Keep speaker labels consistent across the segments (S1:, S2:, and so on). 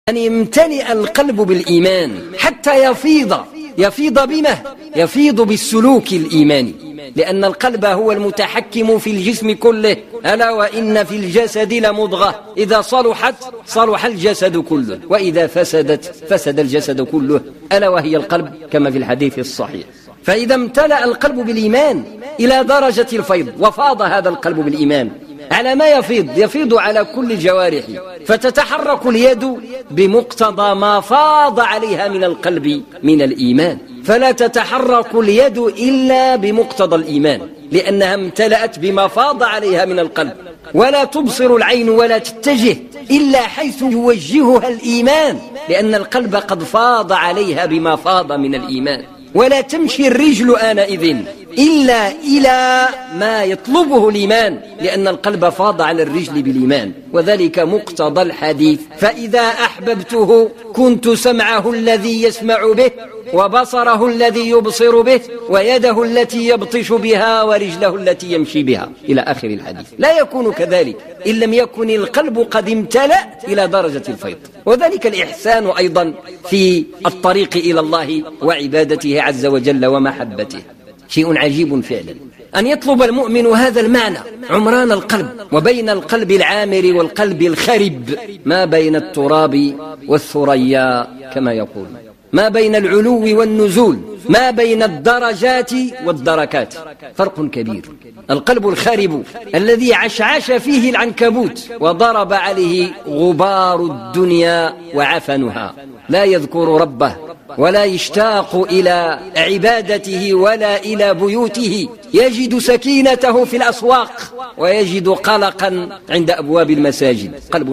S1: أن يمتلئ القلب بالإيمان حتى يفيض بما يفيض بالسلوك الإيماني، لأن القلب هو المتحكم في الجسم كله. ألا وإن في الجسد لمضغة إذا صلحت صلح الجسد كله، وإذا فسدت فسد الجسد كله، ألا وهي القلب كما في الحديث الصحيح. فإذا امتلأ القلب بالإيمان إلى درجة الفيض، وفاض هذا القلب بالإيمان على ما يفيض على كل الجوارح، فتتحرك اليد بمقتضى ما فاض عليها من القلب من الإيمان، فلا تتحرك اليد إلا بمقتضى الإيمان، لأنها امتلأت بما فاض عليها من القلب. ولا تبصر العين ولا تتجه إلا حيث يوجهها الإيمان، لأن القلب قد فاض عليها بما فاض من الإيمان. ولا تمشي الرجل آنئذ إلا إلى ما يطلبه الإيمان، لأن القلب فاض على الرجل بالإيمان، وذلك مقتضى الحديث: فإذا أحببته كنت سمعه الذي يسمع به، وبصره الذي يبصر به، ويده التي يبطش بها، ورجله التي يمشي بها، إلى آخر الحديث. لا يكون كذلك إن لم يكن القلب قد امتلأ إلى درجة الفيض. وذلك الإحسان أيضا في الطريق إلى الله وعبادته عز وجل ومحبته. شيء عجيب فعلا أن يطلب المؤمن هذا المعنى، عمران القلب، وبين القلب العامر والقلب الخرب ما بين التراب والثريا كما يقول، ما بين العلو والنزول، ما بين الدرجات والدركات، فرق كبير. القلب الخارب الذي عشعش فيه العنكبوت وضرب عليه غبار الدنيا وعفنها، لا يذكر ربه ولا يشتاق إلى عبادته ولا إلى بيوته، يجد سكينته في الأسواق ويجد قلقا عند أبواب المساجد.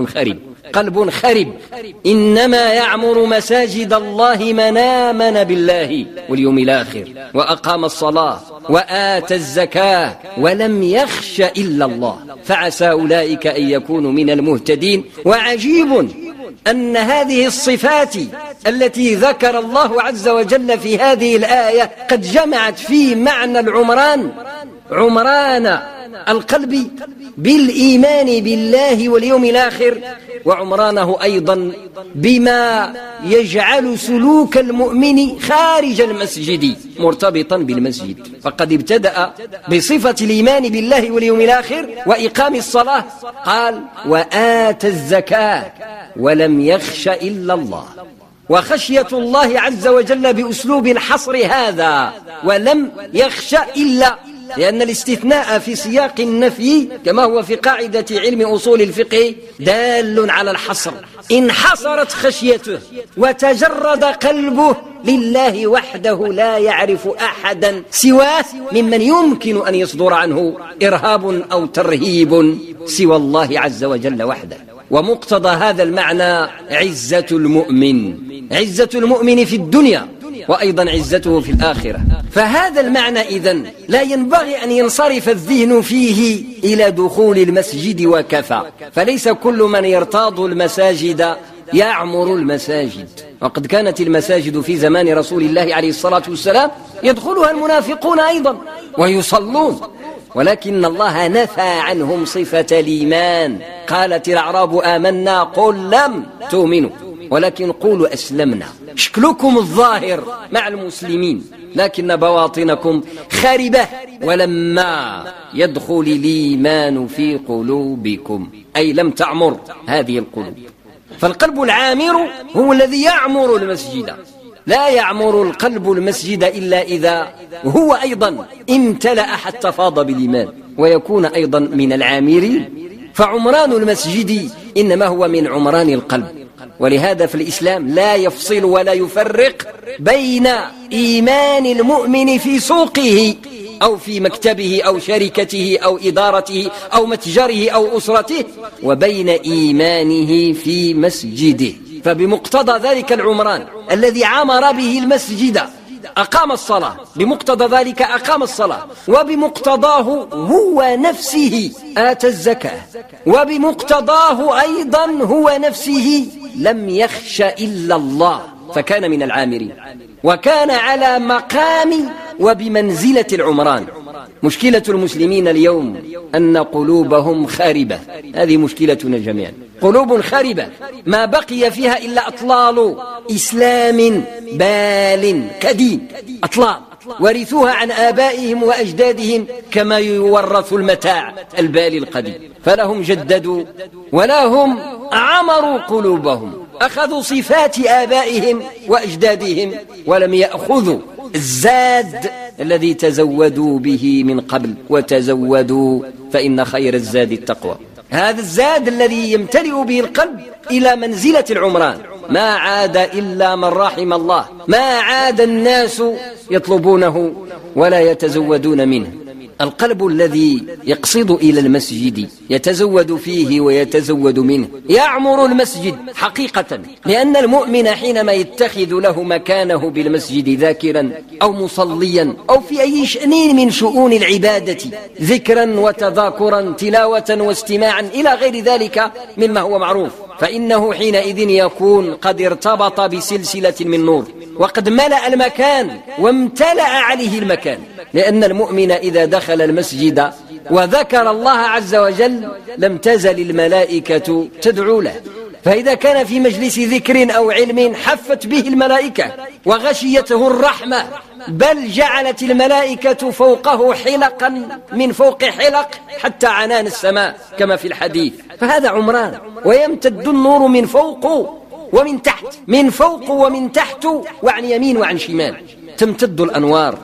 S1: قلب خرب. إنما يعمر مساجد الله من آمن بالله واليوم الآخر وأقام الصلاة وآتى الزكاة ولم يخش إلا الله، فعسى أولئك أن يكونوا من المهتدين. وعجيب أن هذه الصفات التي ذكر الله عز وجل في هذه الآية قد جمعت في معنى عمران القلب بالإيمان بالله واليوم الآخر، وعمرانه أيضا بما يجعل سلوك المؤمن خارج المسجد مرتبطا بالمسجد. فقد ابتدأ بصفة الإيمان بالله واليوم الآخر وإقام الصلاة، قال: وآتى الزكاة ولم يخش إلا الله. وخشية الله عز وجل بأسلوب الحصر هذا، ولم يخش إلا، لأن الاستثناء في سياق النفي كما هو في قاعدة علم أصول الفقه دال على الحصر. انحصرت خشيته وتجرد قلبه لله وحده، لا يعرف أحدا سواه ممن يمكن أن يصدر عنه إرهاب أو ترهيب سوى الله عز وجل وحده. ومقتضى هذا المعنى عزة المؤمن في الدنيا، وأيضا عزته في الآخرة. فهذا المعنى إذن لا ينبغي أن ينصرف الذهن فيه إلى دخول المسجد وكفى، فليس كل من يرتاض المساجد يعمر المساجد. وقد كانت المساجد في زمان رسول الله عليه الصلاة والسلام يدخلها المنافقون أيضا ويصلون، ولكن الله نفى عنهم صفة الإيمان. قالت الأعراب آمنا، قل لم تؤمنوا ولكن قولوا أسلمنا. شكلكم الظاهر مع المسلمين لكن بواطنكم خاربة، ولما يدخل الإيمان في قلوبكم، أي لم تعمر هذه القلوب. فالقلب العامر هو الذي يعمر المسجد، لا يعمر القلب المسجد إلا إذا هو أيضا امتلأ حتى فاض بالإيمان ويكون أيضا من العامرين. فعمران المسجد إنما هو من عمران القلب. ولهذا في الإسلام لا يفصل ولا يفرق بين إيمان المؤمن في سوقه أو في مكتبه أو شركته أو إدارته أو متجره أو أسرته وبين إيمانه في مسجده. فبمقتضى ذلك العمران الذي عمر به المسجد أقام الصلاة، بمقتضى ذلك أقام الصلاة، وبمقتضاه هو نفسه آتى الزكاة، وبمقتضاه أيضا هو نفسه لم يخش إلا الله، فكان من العامرين، وكان على مقام وبمنزلة العمران، مشكلة المسلمين اليوم أن قلوبهم خاربة، هذه مشكلتنا جميعا، قلوب خاربة ما بقي فيها إلا أطلال إسلام بال كدين، أطلال ورثوها عن آبائهم وأجدادهم كما يورث المتاع البالي القديم، فلهم جددوا ولا هم عمروا قلوبهم، أخذوا صفات آبائهم وأجدادهم ولم يأخذوا الزاد الذي تزودوا به من قبل، وتزودوا فإن خير الزاد التقوى. هذا الزاد الذي يمتلئ به القلب إلى منزلة العمران، ما عاد إلا من رحم الله، ما عاد الناس يطلبونه ولا يتزودون منه. القلب الذي يقصد إلى المسجد يتزود فيه ويتزود منه، يعمر المسجد حقيقة، لأن المؤمن حينما يتخذ له مكانه بالمسجد ذاكرا أو مصليا أو في أي شأن من شؤون العبادة، ذكرا وتذاكرا تلاوة واستماعا إلى غير ذلك مما هو معروف، فإنه حينئذ يكون قد ارتبط بسلسلة من نور، وقد ملأ المكان وامتلأ عليه المكان، لأن المؤمن إذا دخل المسجد وذكر الله عز وجل لم تزل الملائكة تدعو له، فإذا كان في مجلس ذكر أو علم حفت به الملائكة وغشيته الرحمة، بل جعلت الملائكة فوقه حلقا من فوق حلق حتى عنان السماء كما في الحديث، فهذا عمران. ويمتد النور من فوق ومن تحت، من فوق ومن تحت، وعن يمين وعن شمال، تمتد الأنوار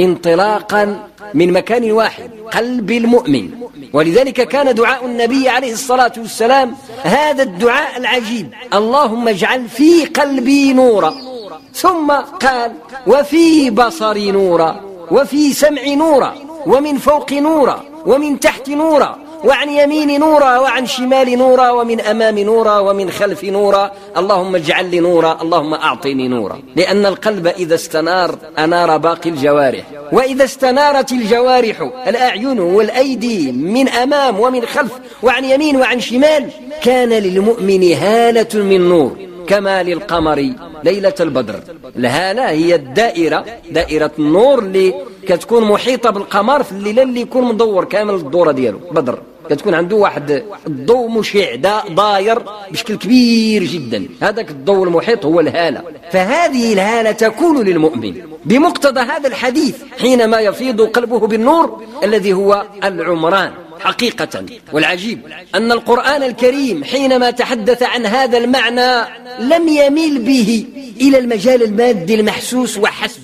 S1: انطلاقا من مكان واحد، قلب المؤمن. ولذلك كان دعاء النبي عليه الصلاة والسلام هذا الدعاء العجيب: اللهم اجعل في قلبي نورا، ثم قال وفي بصري نورا، وفي سمعي نورا، ومن فوق نورا، ومن تحت نورا، وعن يمين نورا، وعن شمال نورا، ومن أمام نورا، ومن خلف نورا، اللهم اجعل لي نورا، اللهم أعطني نورا. لأن القلب إذا استنار أنار باقي الجوارح، وإذا استنارت الجوارح الأعين والأيدي من أمام ومن خلف وعن يمين وعن شمال، كان للمؤمن هالة من نور كما للقمر ليلة البدر. الهالة هي الدائرة، دائرة النور اللي كتكون محيطة بالقمر في الليلة اللي يكون مدور كامل الدورة دياله بدر، كتكون عنده واحد الضوء مشع داير بشكل كبير جدا، هذاك الضوء المحيط هو الهالة. فهذه الهالة تكون للمؤمن بمقتضى هذا الحديث حينما يفيض قلبه بالنور الذي هو العمران حقيقة. والعجيب أن القرآن الكريم حينما تحدث عن هذا المعنى لم يميل به إلى المجال المادي المحسوس وحسب،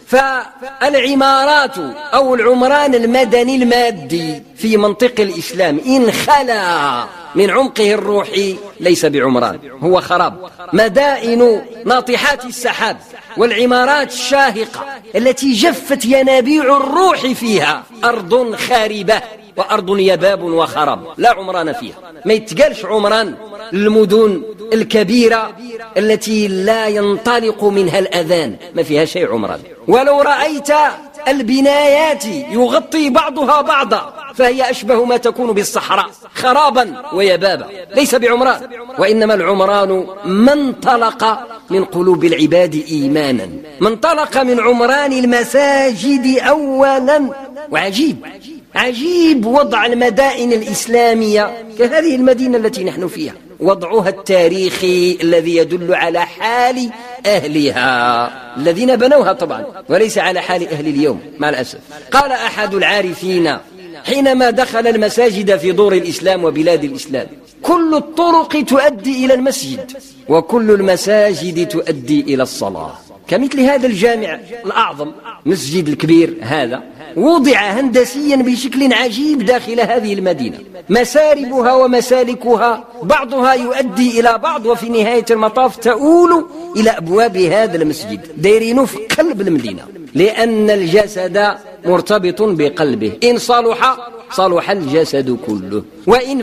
S1: فالعمارات أو العمران المدني المادي في منطق الإسلام إن خلا من عمقه الروحي ليس بعمران، هو خراب. مدائن ناطحات السحاب والعمارات الشاهقة التي جفت ينابيع الروح فيها أرض خاربة وأرض يباب وخراب لا عمران فيها. ما يتقالش عمران المدن الكبيرة التي لا ينطلق منها الأذان، ما فيها شيء عمران. ولو رأيت البنايات يغطي بعضها بعضا فهي أشبه ما تكون بالصحراء خرابا ويبابا، ليس بعمران. وإنما العمران من انطلق من قلوب العباد إيمانا، من انطلق من عمران المساجد أولا. وعجيب عجيب وضع المدائن الإسلامية كهذه المدينة التي نحن فيها، وضعها التاريخي الذي يدل على حال أهلها الذين بنوها طبعا، وليس على حال أهل اليوم مع الأسف. قال أحد العارفين حينما دخل المساجد في دور الإسلام وبلاد الإسلام: كل الطرق تؤدي إلى المسجد، وكل المساجد تؤدي إلى الصلاة. كمثل هذا الجامع الأعظم، مسجد الكبير هذا، وضع هندسيا بشكل عجيب داخل هذه المدينة، مساربها ومسالكها بعضها يؤدي إلى بعض، وفي نهاية المطاف تؤول إلى أبواب هذا المسجد، دايرينه في قلب المدينة، لأن الجسد مرتبط بقلبه، إن صلح صلح الجسد كله، وإن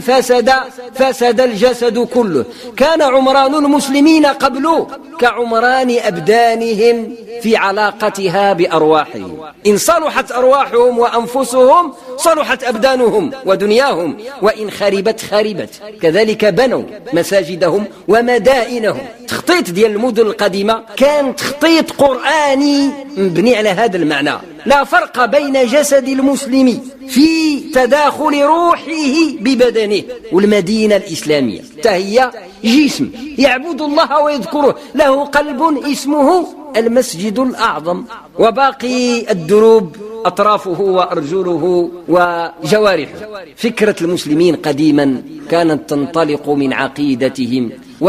S1: فسد الجسد كله. كان عمران المسلمين قبل كعمران أبدانهم في علاقتها بأرواحهم. إن صلحت أرواحهم وأنفسهم صلحت أبدانهم ودنياهم، وإن خربت. كذلك بنوا مساجدهم ومدائنهم. تخطيط ديال المدن القديمة كان تخطيط قرآني مبني على هذا المعنى. لا فرق بين جسد المسلم في تداخل روحه ببدنه. والمدينة الإسلامية هي جسم يعبد الله ويذكره، له قلب اسمه المسجد الأعظم، وباقي الدروب أطرافه وأرجله وجوارحه. فكرة المسلمين قديما كانت تنطلق من عقيدتهم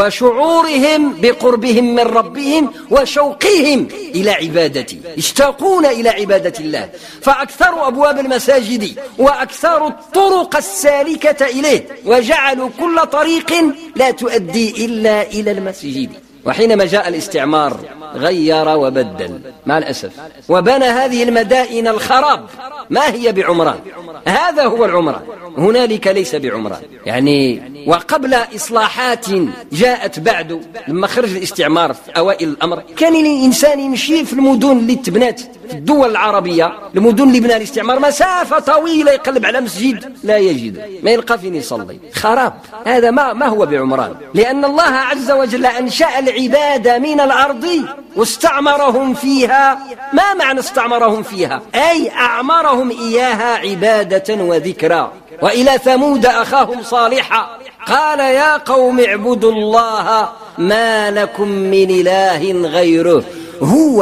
S1: وشعورهم بقربهم من ربهم وشوقهم إلى عبادته، يشتاقون إلى عبادة الله. فأكثر أبواب المساجد وأكثر الطرق السالكة إليه، وجعلوا كل طريق لا تؤدي إلا إلى المسجد. وحينما جاء الاستعمار غير وبدل مع الأسف، وبنى هذه المدائن الخراب. ما هي بعمران؟ هذا هو العمران. هنالك ليس بعمران يعني. وقبل إصلاحات جاءت بعد، لما خرج الاستعمار في أوائل الأمر، كان الإنسان يمشي في المدن اللي تبنات في الدول العربية، المدن اللي بنى الاستعمار، مسافة طويلة يقلب على مسجد لا يجد، ما يلقى فين يصلي. خراب. هذا ما هو بعمران، لأن الله عز وجل أنشأ العباد من الأرض واستعمرهم فيها. ما معنى استعمرهم فيها؟ أي أعمرهم إياها عبادة وذكرى. وإلى ثمود أخاهم صالحا قال يا قوم اعبدوا الله ما لكم من إله غيره هو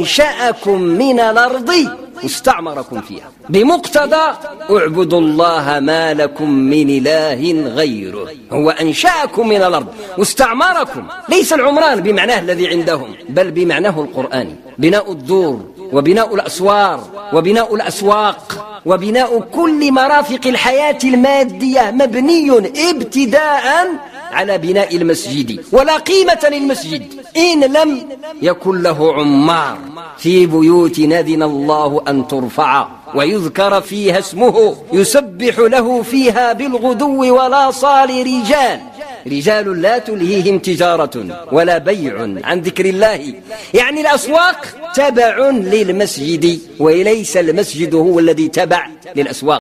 S1: أنشأكم من الأرض واستعمركم فيها. بمقتضى اعبدوا الله ما لكم من إله غيره، هو أنشأكم من الأرض واستعمركم. ليس العمران بمعناه الذي عندهم، بل بمعناه القرآني. بناء الدور وبناء الأسوار وبناء الأسواق وبناء كل مرافق الحياة المادية مبني ابتداء على بناء المسجد. ولا قيمة للمسجد إن لم يكن له عمار. في بيوت نذن الله أن ترفع ويذكر فيها اسمه يسبح له فيها بالغدو ولا صال رجال لا تلهيهم تجارة ولا بيع عن ذكر الله. يعني الأسواق تبع للمسجد، وليس المسجد هو الذي تبع للأسواق.